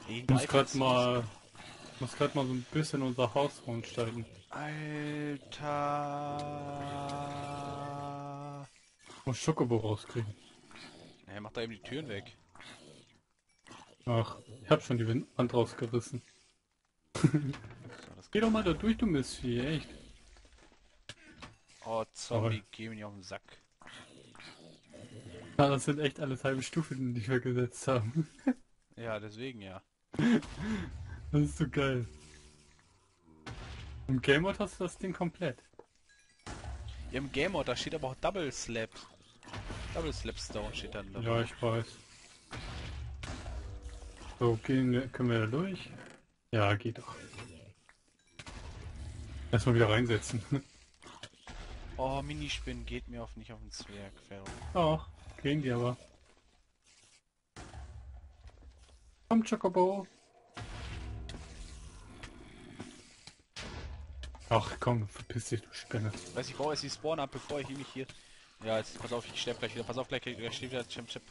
Ich Muss grad mal so ein bisschen unser Haus runtersteigen. Alter. Muss Schokobo rauskriegen. Er macht da eben die Türen weg. Ach, ich hab schon die Wand rausgerissen. So, das Geh doch mal da durch, du Mistvieh, echt. Oh, Zombie, geh mir nicht auf den Sack. Ja, das sind echt alles halbe Stufen, die wir gesetzt haben. Ja, deswegen ja. Das ist so geil. Im Game Mode hast du das Ding komplett. Ja, im Game Mode, da steht aber auch Double Slap. Double Slapstone steht dann dabei. Ja, ich weiß. So, können wir da durch? Ja, geht doch. Erstmal wieder reinsetzen. Oh, Minispinnen geht mir nicht auf den Zwerg. Verrückt. Ach, gehen die aber. Komm, Chocobo. Ach komm, verpiss dich, du Spinne. Weiß ich baue jetzt die Spawn ab, bevor ich mich hier... Ja, jetzt pass auf, ich sterbe gleich wieder. Pass auf, gleich steht wieder...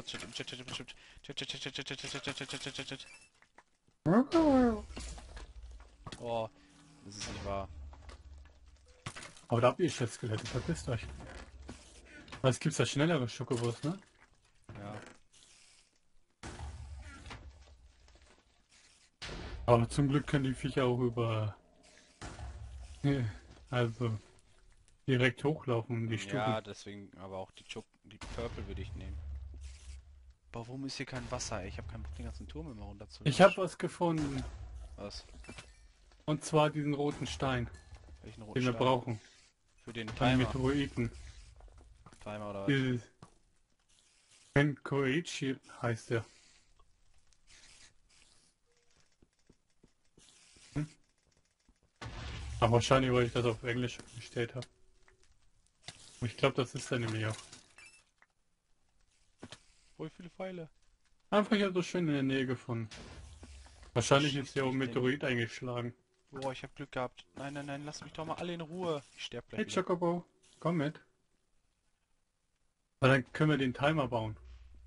Oh, das ist nicht wahr. Aber da habt ihr Skelette, verpisst euch. Was gibt's da schnellere Schokobos, ne? Ja. Aber zum Glück können die Viecher auch über... Also... direkt hochlaufen, die Stufen. Ja, deswegen, aber auch die Purple würde ich nehmen. Boah, warum ist hier kein Wasser, ey? Ich habe keinen Bock, den ganzen Turm immer runter zu. Ich habe was gefunden. Was? Und zwar diesen roten Stein, Welchen roten den wir Stein? brauchen. Für den Ein Timer. Meteoriten. Timer oder was? Dieses... Koichi heißt der. Aber wahrscheinlich, weil ich das auf Englisch gestellt habe. Ich glaube, das ist er nämlich auch. Oh, wie viele Pfeile? Einfach ja so schön in der Nähe gefunden. Wahrscheinlich Schießt ist der mich denn? Meteorit eingeschlagen. Boah, ich habe Glück gehabt. Nein, nein, nein, lass mich doch mal alle in Ruhe. Ich sterbe gleich Hey wieder. Chocobo, komm mit. Weil dann können wir den Timer bauen.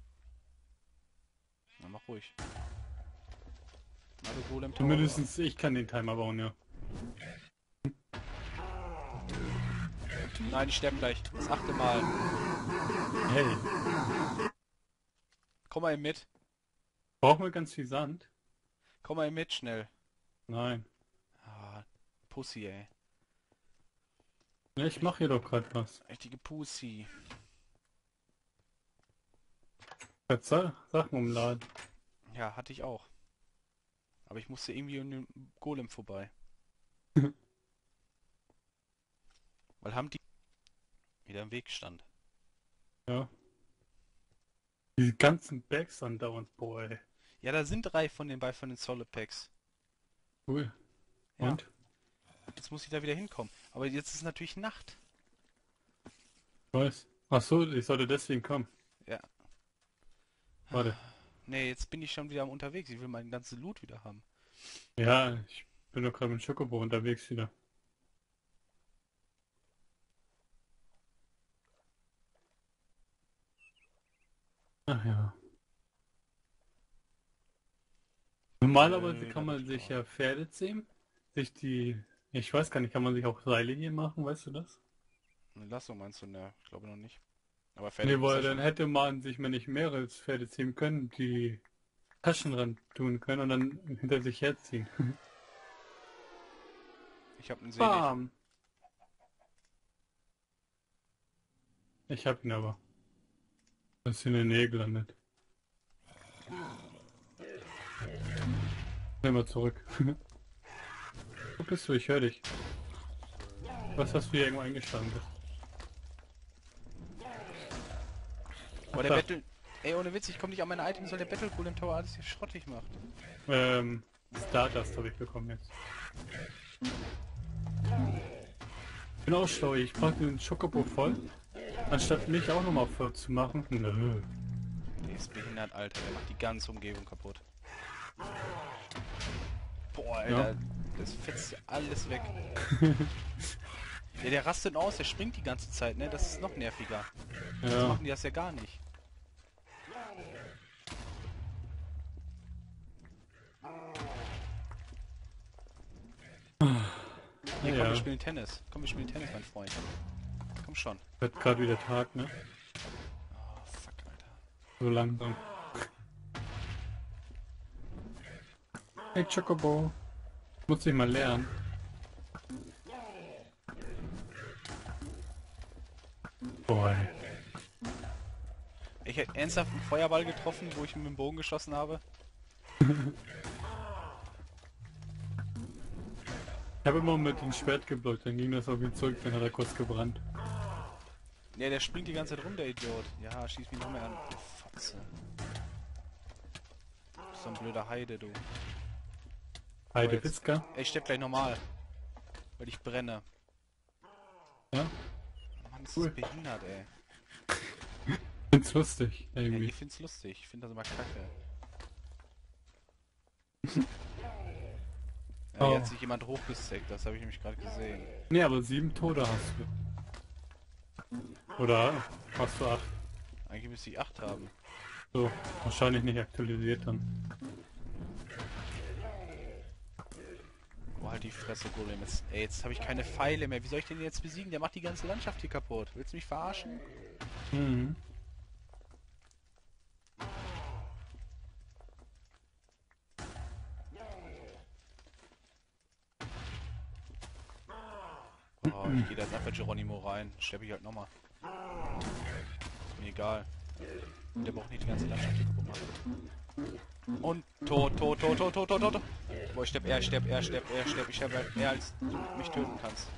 Na, mach ruhig. Na, du Golem Tower. Zumindest ich kann den Timer bauen, ja. Nein, ich sterbe gleich. Das 8. Mal. Hey, Komm mal eben mit. brauchen wir ganz viel Sand? Komm mal eben mit, schnell. Nein. Ah, Pussy, ey. Ja, ich mache hier doch gerade was. Richtige Pussy. Jetzt Sachen umladen. Ja, hatte ich auch. Aber ich musste irgendwie um den Golem vorbei. Weil haben die wieder im Weg stand. Ja. Die ganzen Bags andauernd, boah, ey. Ja, da sind 3 von den Solid Packs. Cool. Ja. Und? Jetzt muss ich da wieder hinkommen. Aber jetzt ist natürlich Nacht. Ich weiß. Ach so, ich sollte deswegen kommen. Ja. Warte. Nee, jetzt bin ich schon wieder unterwegs. Ich will meinen ganzen Loot wieder haben. Ja, ich bin doch gerade mit Chocobo unterwegs wieder. Ach ja. Normalerweise kann man sich ja Pferde zähmen. Ich weiß gar nicht, kann man sich auch Seile hier machen, weißt du das? Eine Lassung meinst du? Ne, ich glaube noch nicht. Aber Nee, fertig ist weil ja dann schon. hätte man sich, wenn nicht mehrere Pferde zähmen können, die Taschen ran tun können und dann hinter sich herziehen. Ich habe einen See. Bam! Ich hab ihn aber. Er ist in der Nähe gelandet. Nimm mal zurück. Wo bist du? Ich höre dich. Was hast du hier irgendwo eingestanden? Aber der da. Battle... Ey, ohne Witz, ich komme nicht an meine Items, weil der Battle Golem Tower alles hier schrottig macht. Stardust habe ich bekommen jetzt. Ich bin auch schlau, ich packe den Chocobo voll. Anstatt mich auch nochmal voll zu machen. Nö. Der ist behindert, Alter. Der macht die ganze Umgebung kaputt. Boah, Alter. Ja. Das fetzt ja alles weg. Ja, der rastet aus, der springt die ganze Zeit, ne? Das ist noch nerviger. Jetzt Ja. machen die das ja gar nicht. Nee, komm, Ja, wir spielen Tennis. Komm, wir spielen Tennis, mein Freund. Komm schon. wird gerade wieder Tag, ne? Oh, fuck, Alter. So langsam. Hey Chocobo. Muss ich mal lernen. Boah. Ich hätte ernsthaft einen Feuerball getroffen, wo ich mit dem Bogen geschossen habe. Ich habe immer mit dem Schwert geblockt, dann ging das auf ihn zurück, dann hat er kurz gebrannt. Ja, der springt die ganze Zeit rum, der Idiot. Ja, schieß mich noch mehr an. Du Fotze. Du bist so ein blöder Heide, du. Heidewitzka. Ey, ich sterb gleich normal. Weil ich brenne. Ja, Mann, ist Cool. das behindert, ey. find's lustig, Ja, irgendwie. ich find's lustig. Ich find das immer kacke. Ja, Oh. hier hat sich jemand hochgesteckt, das habe ich nämlich gerade gesehen. Nee, aber 7 Tode hast du. Oder hast du 8? Eigentlich müsste ich 8 haben. So, wahrscheinlich nicht aktualisiert dann. Oh, halt die Fresse, Golem. Jetzt habe ich keine Pfeile mehr. Wie soll ich den jetzt besiegen? Der macht die ganze Landschaft hier kaputt. Willst du mich verarschen? Mhm. Oh, ich gehe da jetzt einfach Geronimo rein. Sterbe ich halt nochmal. Mir egal. Der braucht nicht die ganze Landschaft hier kaputt machen. Und tot. Boah, ich sterb, er sterb. Ich sterbe halt eher, als du mich töten kannst.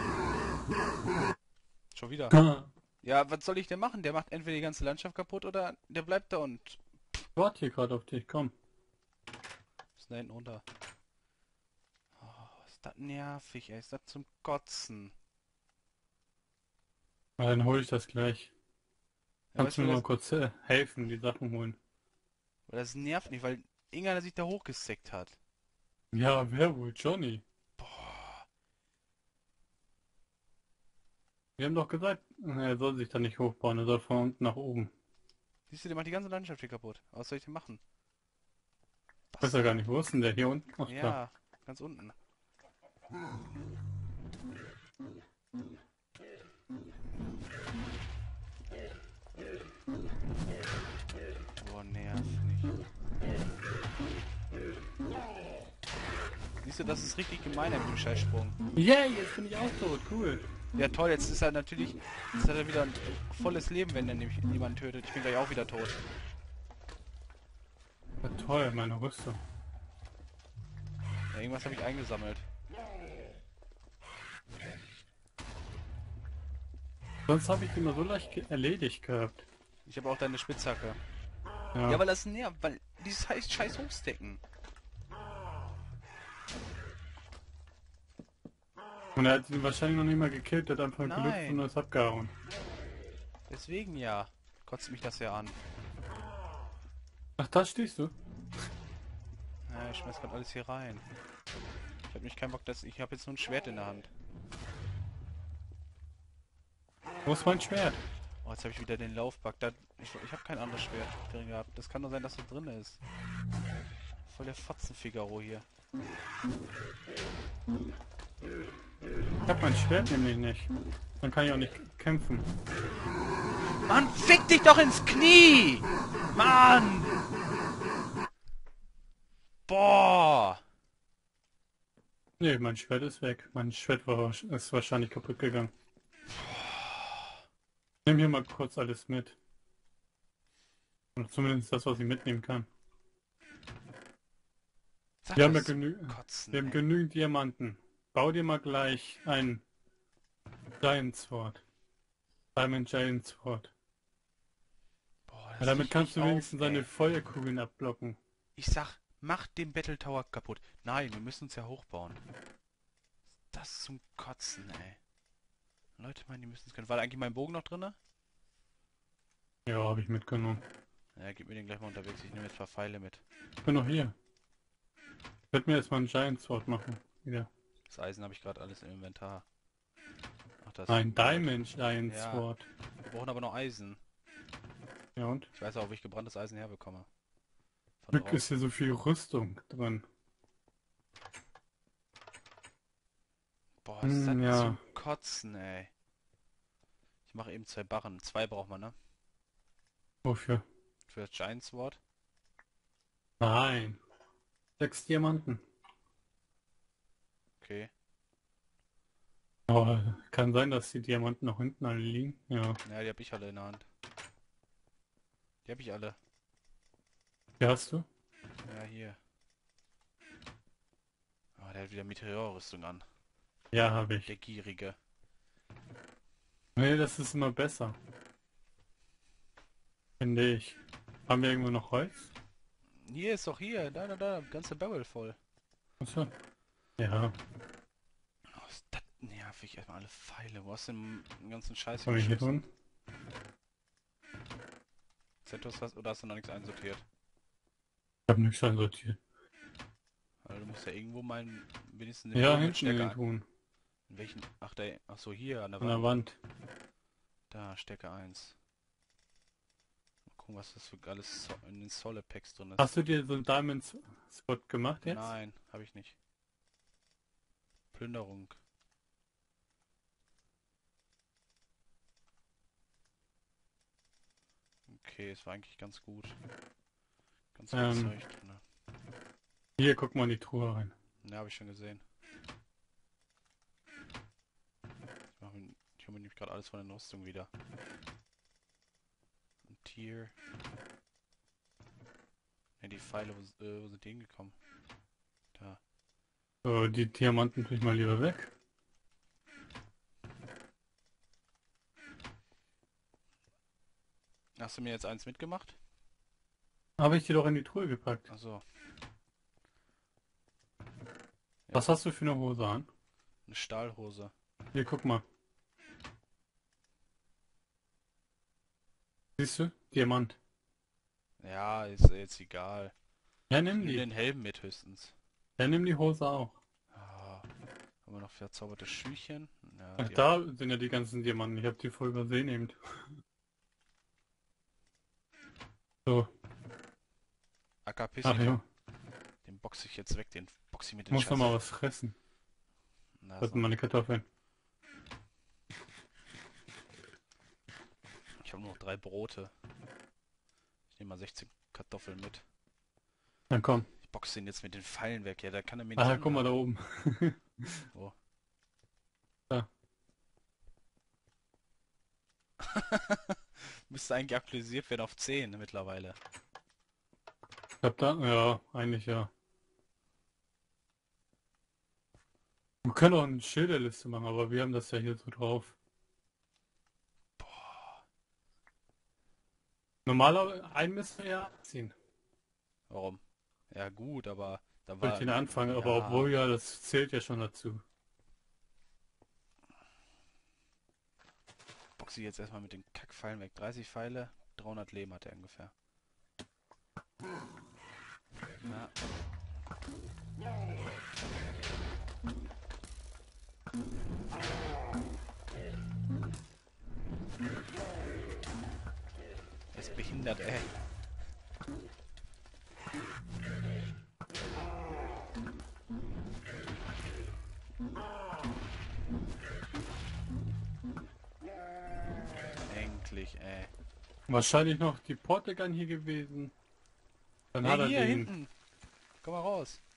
Schon wieder. Ja, was soll ich denn machen? Der macht entweder die ganze Landschaft kaputt oder der bleibt da und... Ich warte hier gerade auf dich, komm. Ist da hinten runter. Oh, ist das nervig, ey. Ist das zum Kotzen. Na, dann hole ich das gleich. Ja, Kannst du mir mal kurz helfen, die Sachen holen? weil das nervt nicht, weil irgendeiner sich da hochgesackt hat. Ja, wer wohl? Johnny. Boah. Wir haben doch gesagt, er soll sich da nicht hochbauen, er soll von unten nach oben. Siehst du, der macht die ganze Landschaft hier kaputt. Was soll ich denn machen? Ich weiß ja gar nicht, wo ist denn der? Hier unten? Ach, da. Ja, ganz unten. Boah, nerv nicht. Siehst du, das ist richtig gemein mit dem Scheißsprung. Yay, jetzt bin ich auch tot, cool. Ja toll, jetzt ist er natürlich... Jetzt hat er wieder ein volles Leben, wenn er nämlich jemanden tötet. Ich bin gleich auch wieder tot. Ja, toll, meine Rüstung. Ja, irgendwas habe ich eingesammelt. Sonst habe ich die immer so leicht erledigt gehabt. Ich habe auch deine Spitzhacke. Ja. Ja, weil das nervt, weil dieses scheiß Hochstecken. Und er hat ihn wahrscheinlich noch nicht mal gekillt, der hat einfach Nein. gelüpft und ist abgehauen. Deswegen ja. Kotzt mich das ja an. Ach, da stehst du? Ja, ich schmeiß grad alles hier rein. Ich hab nicht keinen Bock, dass ich habe jetzt nur ein Schwert in der Hand. Wo ist mein Schwert? Oh, jetzt habe ich wieder den Laufbug. Ich habe kein anderes Schwert drin gehabt. Das kann nur sein, dass das drin ist. Voll der Fotzen-Figaro hier. Ich habe mein Schwert nämlich nicht. Dann kann ich auch nicht kämpfen. Mann, fick dich doch ins Knie! Mann! Boah! Nee, mein Schwert ist weg. Mein Schwert ist wahrscheinlich kaputt gegangen. Ich nehme hier mal kurz alles mit. Oder zumindest das, was ich mitnehmen kann. Sag Wir haben, ja das Kotzen, wir haben ey. genügend Diamanten. Bau dir mal gleich ein Giant Sword. Diamond Giant Sword. Boah, Ja, das damit riecht kannst du mich wenigstens auf, seine ey. Feuerkugeln abblocken. Ich sag, mach den Battle Tower kaputt. Nein, wir müssen uns ja hochbauen. Das zum Kotzen, ey. Leute meinen, die müssen es können. War da eigentlich mein Bogen noch drinne? Ja, habe ich mitgenommen. Ja, gib mir den gleich mal unterwegs. Ich nehme jetzt ein paar Pfeile mit. Ich bin noch hier. Ich werde mir erstmal ein Giant Sword machen. Wieder. Das Eisen habe ich gerade alles im Inventar. Ach, das Ein Diamond Giant Ja. Sword. Wir brauchen aber noch Eisen. Ja und? Ich weiß auch, wo ich gebranntes Eisen herbekomme. Von Glück draußen. ist hier so viel Rüstung drin. Boah, Boah, ist das Ja. zum Kotzen, ey. Ich mache eben 2 Barren. 2 braucht man, ne? Wofür? Für das Giant Sword. Nein. 6 Diamanten. Okay. Aber kann sein, dass die Diamanten noch hinten alle liegen. Ja. Ja, die habe ich alle in der Hand. Die habe ich alle. Die hast du? Ja, hier. Oh, der hat wieder Meteorrüstung an. Ja, habe ich. Der Gierige. Nee, das ist immer besser. Finde ich. Haben wir irgendwo noch Holz? Hier ist doch hier. Da. Ganze Barrel voll. Achso. Ja. Oh, ist das nervig. Erstmal alle Pfeile. Wo hast du den ganzen Scheiß Kann ich hier hingeschossen? tun? Zentus hast, oder hast du noch nichts einsortiert? Ich habe nichts einsortiert. Also du musst ja irgendwo mal wenigstens den Ja, Bogen mit hinten in Stärke den an. tun. In welchen? Ach, da. Ach so, hier an der An der Wand. Wand. Da, Stärke 1. Mal gucken, was das für alles in den Solid Packs drin ist. Hast du dir so einen Diamond Spot gemacht jetzt? Nein, habe ich nicht. Plünderung. Okay, es war eigentlich ganz gut. Ganz gut Zeug drin. Hier, guck mal in die Truhe rein. Ja, habe ich schon gesehen. Ich hole mir nämlich gerade alles von der Rüstung wieder. Ein Tier. Ne, die Pfeile, wo sind die hingekommen? Da. So, die Diamanten tue ich mal lieber weg. Hast du mir jetzt eins mitgemacht? Habe ich dir doch in die Truhe gepackt. Achso. Was hast du für eine Hose an? Eine Stahlhose. Hier, guck mal. Siehst du? Diamant. Ja, ist jetzt egal. Ja, nimm Nimm die. den Helm mit höchstens. Ja, nimm die Hose auch. Ah, haben wir noch verzauberte Schüchchen? Ja, Ach, die da sind ja die ganzen Diamanten. Ich habe die voll übersehen eben. So. Akapissi, Ach ja. den boxe ich jetzt weg, den boxe ich mit den Muss noch Scheiß. mal was fressen. Na, Das so. sind meine Kartoffeln. Ich habe nur noch 3 Brote. Ich nehme mal 16 Kartoffeln mit. Dann komm. Ich boxe ihn jetzt mit den Pfeilen weg. Ja, da kann er mir Ah, nicht guck mal da anhaben. oben. Wo? Da. Müsste eigentlich aktualisiert werden auf 10 mittlerweile. Ich hab da, ja, eigentlich ja. Wir können auch eine Schilderliste machen, aber wir haben das ja hier so drauf. Boah. Normalerweise einen müssen wir ja abziehen. Warum? Ja gut, aber da Durch war... den Anfang, aber Ja. obwohl ja, das zählt ja schon dazu. Boxe ich jetzt erstmal mit den Kackpfeilen weg. 30 Pfeile, 300 Leben hat er ungefähr. Ja. Er ist behindert, ey. Endlich, ey. Wahrscheinlich noch die Portegan hier gewesen. Dann hat Hey, er hier den. hinten. Komm mal raus.